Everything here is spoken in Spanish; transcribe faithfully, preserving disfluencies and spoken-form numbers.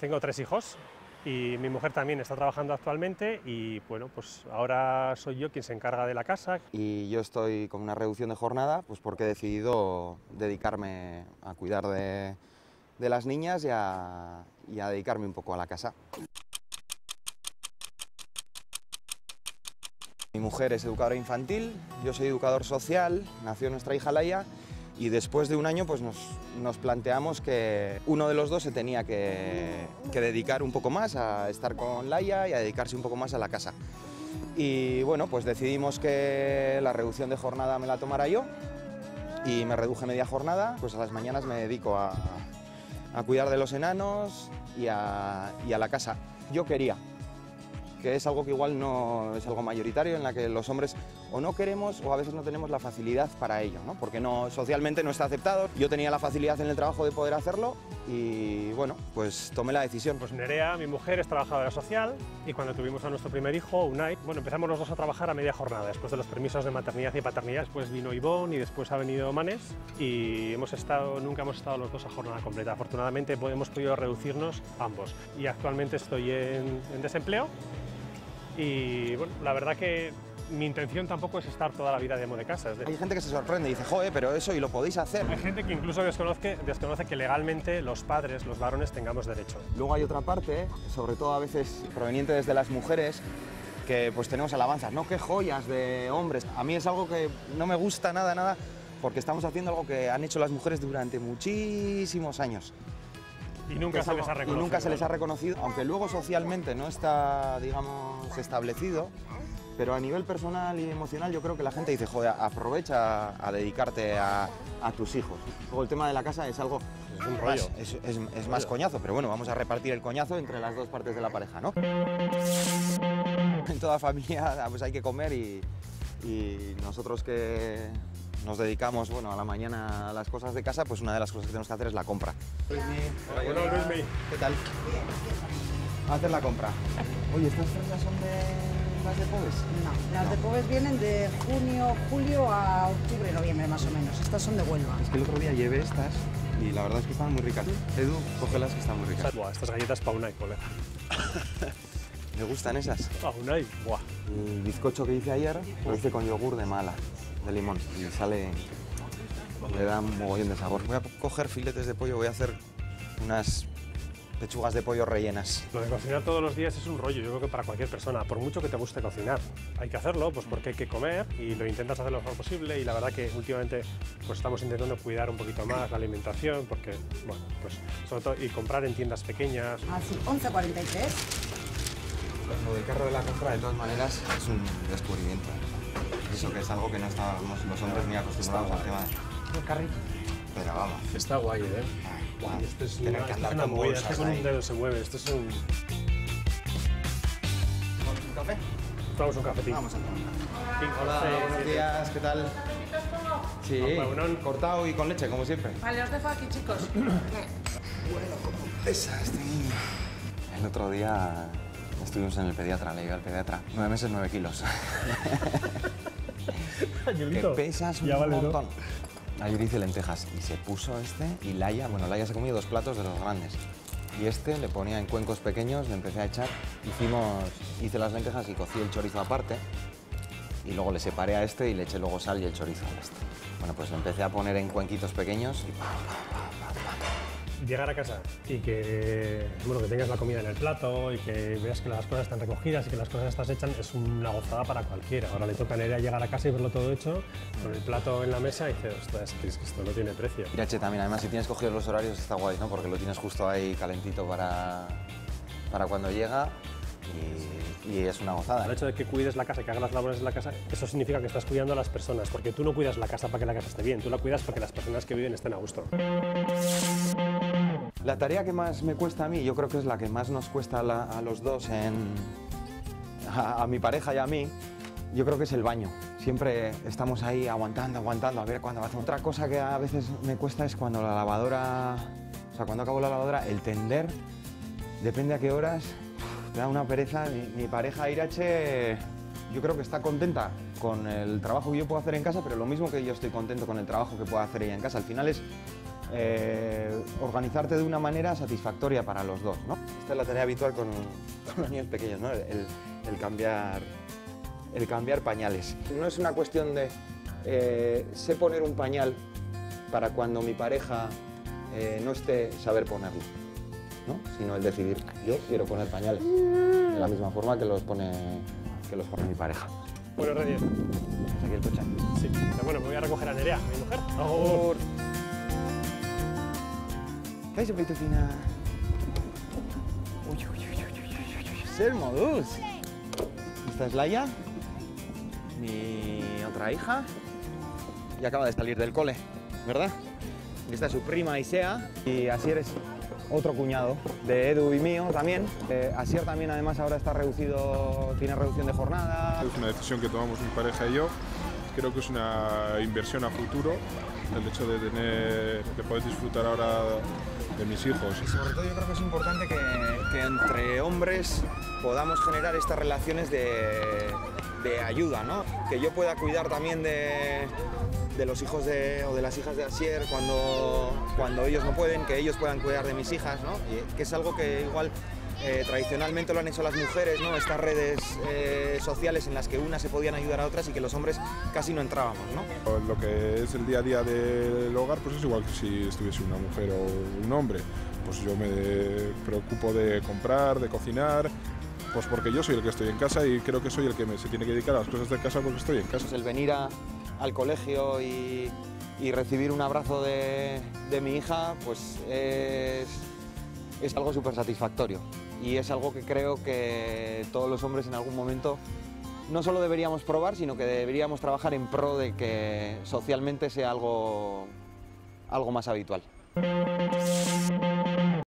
Tengo tres hijos y mi mujer también está trabajando actualmente y bueno, pues ahora soy yo quien se encarga de la casa. Y yo estoy con una reducción de jornada pues porque he decidido dedicarme a cuidar de, de las niñas y a, y a dedicarme un poco a la casa. Mi mujer es educadora infantil, yo soy educador social, nació nuestra hija Laia y después de un año pues nos, nos planteamos que uno de los dos se tenía que, que dedicar un poco más a estar con Laia y a dedicarse un poco más a la casa. Y bueno, pues decidimos que la reducción de jornada me la tomara yo y me reduje media jornada, pues a las mañanas me dedico a, a cuidar de los enanos y a, y a la casa. Yo quería, que es algo que igual no es algo mayoritario, en la que los hombres o no queremos o a veces no tenemos la facilidad para ello, ¿no? Porque no, socialmente no está aceptado. Yo tenía la facilidad en el trabajo de poder hacerlo y bueno, pues tomé la decisión. Pues Nerea, mi mujer, es trabajadora social y cuando tuvimos a nuestro primer hijo, Unai, bueno, empezamos los dos a trabajar a media jornada, después de los permisos de maternidad y paternidad. Después vino Ivonne y después ha venido Manes y hemos estado, nunca hemos estado los dos a jornada completa. Afortunadamente hemos podido reducirnos ambos y actualmente estoy en, en desempleo. Y bueno, la verdad que mi intención tampoco es estar toda la vida de amo de casa. Es decir, hay gente que se sorprende y dice, joder, pero eso y lo podéis hacer. Hay gente que incluso desconoce, desconoce que legalmente los padres, los varones, tengamos derecho. Luego hay otra parte, sobre todo a veces proveniente desde las mujeres, que pues tenemos alabanzas, no, qué joyas de hombres. A mí es algo que no me gusta nada, nada, porque estamos haciendo algo que han hecho las mujeres durante muchísimos años. Y nunca, se les ha reconocido. y nunca se les ha reconocido, aunque luego socialmente no está, digamos, establecido, pero a nivel personal y emocional yo creo que la gente dice, joder, aprovecha a, a dedicarte a, a tus hijos. Luego el tema de la casa es algo, es un rollo. Más, es, es, es más coñazo, pero bueno, vamos a repartir el coñazo entre las dos partes de la pareja, ¿no? En toda familia pues hay que comer y, y nosotros que nos dedicamos, bueno, a la mañana a las cosas de casa, pues una de las cosas que tenemos que hacer es la compra. Luismi, hola, bueno, Luismi. ¿Qué tal? Vamos a hacer la compra. Oye, ¿estas prendas son de las de Pobes? No, las no. de Pobes vienen de junio, julio a octubre, noviembre más o menos. Estas son de Huelva. Es que el otro día llevé estas y la verdad es que estaban muy ricas. Edu, cógelas que están muy ricas. Buah, estas galletas pa' Unai, colega. ¿Me gustan esas? Pa' Unai, buah. El bizcocho que hice ayer lo hice con yogur de mala, de limón, y sale, le da un mogollón de sabor. Voy a coger filetes de pollo, voy a hacer unas pechugas de pollo rellenas. Lo de cocinar todos los días es un rollo, yo creo que para cualquier persona, por mucho que te guste cocinar. Hay que hacerlo, pues porque hay que comer y lo intentas hacer lo mejor posible y la verdad que últimamente pues estamos intentando cuidar un poquito más la alimentación porque, bueno, pues sobre todo, y comprar en tiendas pequeñas. Así, once cuarenta y tres. Lo del carro de la compra, de todas maneras, es un descubrimiento. Eso que es algo que no estábamos los hombres ni acostumbrados al tema de... El carrito. Pero vamos. Está guay, ¿eh? Wow. Esto es Tener una, que esto andar es una con movida, bolsas esto con ahí. un dedo se mueve, esto es un... ¿Un café? Tomamos un cafetín. Vamos a tomar un café. Hola, Hola, buenos días, ¿qué tal? Sí, un cortado y con leche, como siempre. Vale, os dejo aquí, chicos. Bueno, como pesa este niño. El otro día estuvimos en el pediatra, le digo al pediatra, nueve meses, nueve kilos. Que pesas un ya vale, montón. ¿no? Ayer hice lentejas y se puso este y Laia, bueno, Laia se comió dos platos de los grandes. Y este le ponía en cuencos pequeños, le empecé a echar. Hicimos, hice las lentejas y cocí el chorizo aparte. Y luego le separé a este y le eché luego sal y el chorizo a este. Bueno, pues lo empecé a poner en cuenquitos pequeños y pa, pa, pa, pa, pa. Llegar a casa y que, bueno, que tengas la comida en el plato y que veas que las cosas están recogidas y que las cosas están hechas es una gozada para cualquiera. Ahora le toca a Nerea llegar a casa y verlo todo hecho, con el plato en la mesa y dices, ostras, es que esto no tiene precio. Irache también, además si tienes cogidos los horarios está guay, ¿no? Porque lo tienes justo ahí calentito para, para cuando llega y, y es una gozada. El hecho de que cuides la casa y que hagas las labores de la casa, eso significa que estás cuidando a las personas, porque tú no cuidas la casa para que la casa esté bien, tú la cuidas para que las personas que viven estén a gusto. La tarea que más me cuesta a mí, yo creo que es la que más nos cuesta a, la, a los dos, en, a, a mi pareja y a mí, yo creo que es el baño. Siempre estamos ahí aguantando, aguantando, a ver cuándo va a hacer. Otra cosa que a veces me cuesta es cuando la lavadora, o sea, cuando acabo la lavadora, el tender, depende a qué horas, me da una pereza. Mi, mi pareja Irache, yo creo que está contenta con el trabajo que yo puedo hacer en casa, pero lo mismo que yo estoy contento con el trabajo que puedo hacer ella en casa. Al final es eh, organizarte de una manera satisfactoria para los dos, ¿no? Esta es la tarea habitual con, con los niños pequeños, ¿no? El, el, cambiar, el cambiar pañales. No es una cuestión de eh, sé poner un pañal para cuando mi pareja eh, no esté saber ponerlo, ¿no? Sino el decidir, yo quiero poner pañales de la misma forma que los pone, que los pone mi pareja. Buenos Reyes. ¿Estás aquí el coche? Sí. Pero bueno, me voy a recoger a Nerea, mi mujer. Por... ¿Qué hay, Peitucina? Uy, uy, uy, uy, uy, uy. ¡Ser modus! Esta es Laia, mi otra hija, y acaba de salir del cole, ¿verdad? Y esta es su prima Isea, y Asier es otro cuñado de Edu y mío también. Eh, Asier también además ahora está reducido, tiene reducción de jornada. Es una decisión que tomamos mi pareja y yo. Creo que es una inversión a futuro, el hecho de tener, de poder disfrutar ahora de mis hijos. Y sobre todo yo creo que es importante que, que entre hombres podamos generar estas relaciones de, de ayuda, ¿no? Que yo pueda cuidar también de, de los hijos de, o de las hijas de Asier cuando, cuando ellos no pueden, que ellos puedan cuidar de mis hijas, ¿no? Y que es algo que igual eh, tradicionalmente lo han hecho las mujeres, ¿no? Estas redes eh, sociales en las que unas se podían ayudar a otras y que los hombres casi no entrábamos, ¿no? Lo que es el día a día del hogar, pues es igual que si estuviese una mujer o un hombre. Pues yo me preocupo de comprar, de cocinar, pues porque yo soy el que estoy en casa y creo que soy el que me, se tiene que dedicar a las cosas de casa porque estoy en casa. Pues el venir a, al colegio y, y recibir un abrazo de, de mi hija, pues es, es algo súper satisfactorio. Y es algo que creo que todos los hombres en algún momento no solo deberíamos probar, sino que deberíamos trabajar en pro de que socialmente sea algo, algo más habitual.